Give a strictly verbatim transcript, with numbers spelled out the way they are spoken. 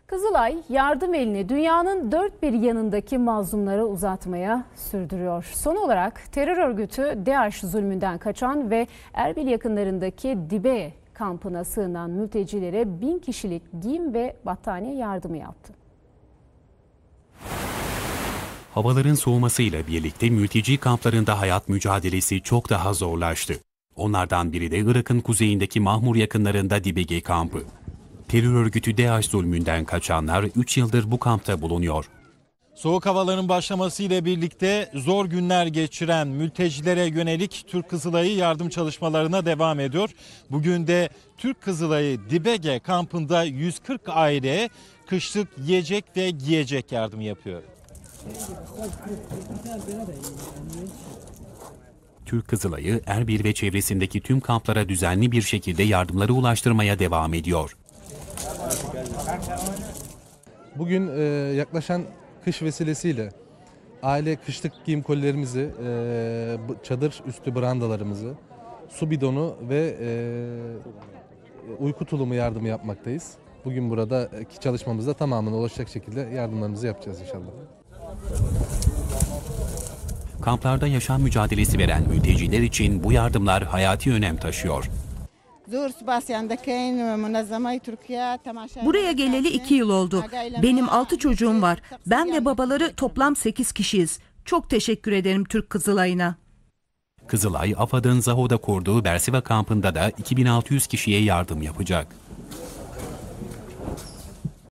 Kızılay yardım elini dünyanın dört bir yanındaki mazlumlara uzatmaya sürdürüyor. Son olarak terör örgütü DAEŞ zulmünden kaçan ve Erbil yakınlarındaki Dibe kampına sığınan mültecilere bin kişilik giyim ve battaniye yardımı yaptı. Havaların soğumasıyla birlikte mülteci kamplarında hayat mücadelesi çok daha zorlaştı. Onlardan biri de Irak'ın kuzeyindeki Mahmur yakınlarında Dibege kampı. Terör örgütü DAEŞ zulmünden kaçanlar üç yıldır bu kampta bulunuyor. Soğuk havaların başlamasıyla birlikte zor günler geçiren mültecilere yönelik Türk Kızılayı yardım çalışmalarına devam ediyor. Bugün de Türk Kızılayı Dibege kampında yüz kırk aileye kışlık yiyecek ve giyecek yardımı yapıyor. Türk Kızılayı Erbil ve çevresindeki tüm kamplara düzenli bir şekilde yardımları ulaştırmaya devam ediyor. Bugün e, yaklaşan kış vesilesiyle aile kışlık giyim kolilerimizi, e, çadır üstü brandalarımızı, su bidonu ve e, uyku tulumu yardımı yapmaktayız. Bugün buradaki çalışmamızda tamamına ulaşacak şekilde yardımlarımızı yapacağız inşallah. Kamplarda yaşam mücadelesi veren mülteciler için bu yardımlar hayati önem taşıyor. Buraya geleli iki yıl oldu. Benim altı çocuğum var. Ben ve babaları toplam sekiz kişiyiz. Çok teşekkür ederim Türk Kızılayı'na. Kızılay, AFAD'ın Zaho'da kurduğu Bersiva kampında da iki bin altı yüz kişiye yardım yapacak.